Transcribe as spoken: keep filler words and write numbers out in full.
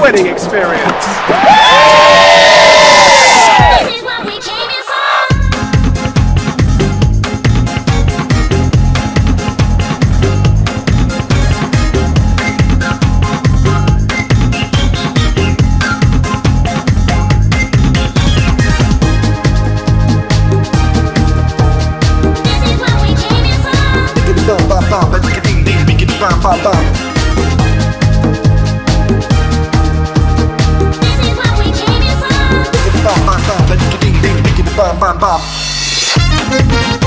wedding experience. This is what we came here for. This is what we came here for. Biggity bum bum bum, ba ding ding ding, biggity bum bum bum. This is what we came here for. Biggity bum bum bum, ba ding ding ding, biggity bum bum bum.